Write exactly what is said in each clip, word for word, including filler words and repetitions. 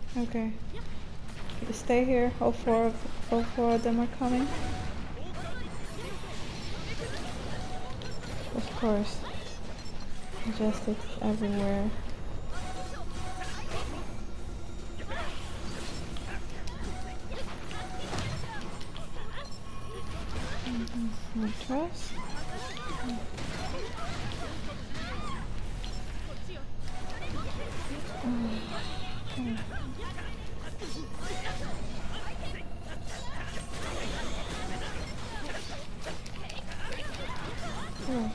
Okay. Stay here. All four of all four of them are coming. Of course. Majestics everywhere. Mm-hmm. No trust. Oh.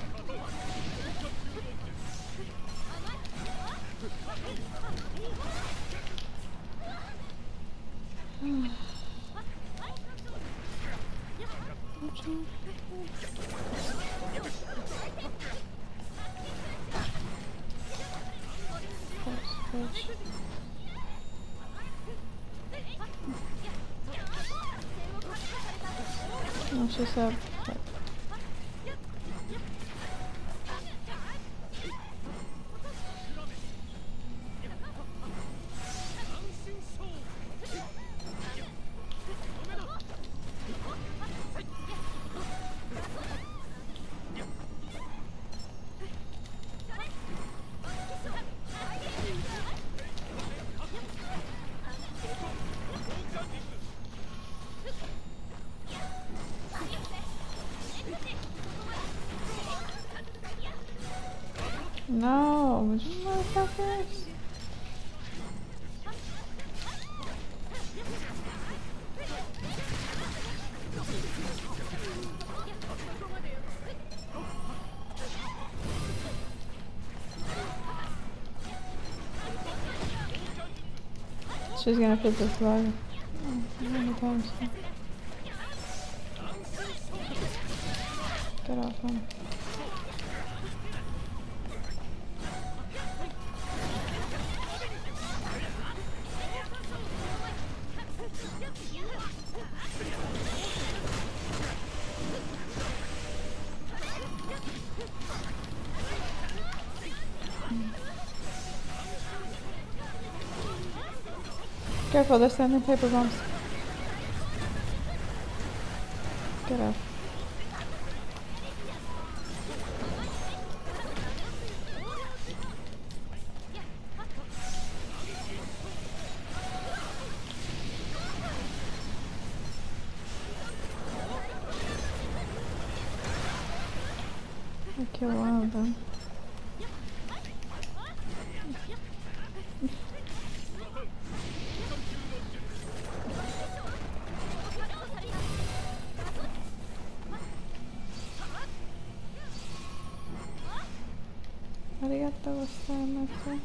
No, she's up. No, you motherfuckers. She's gonna put this live. Oh, how many times? Get off him. Careful, they're sending paper bombs. Get off. I kill one of them. Arigato gozaimasu.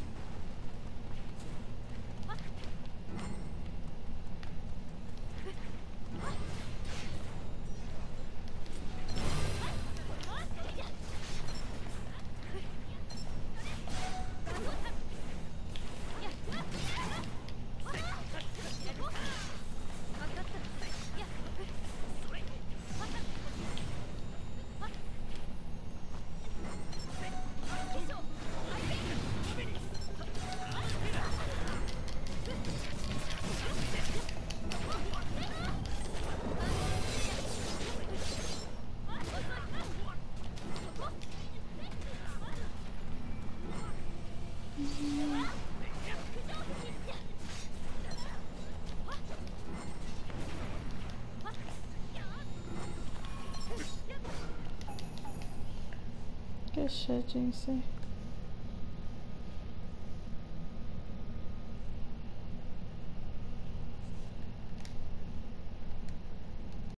Good shit, Jinxie.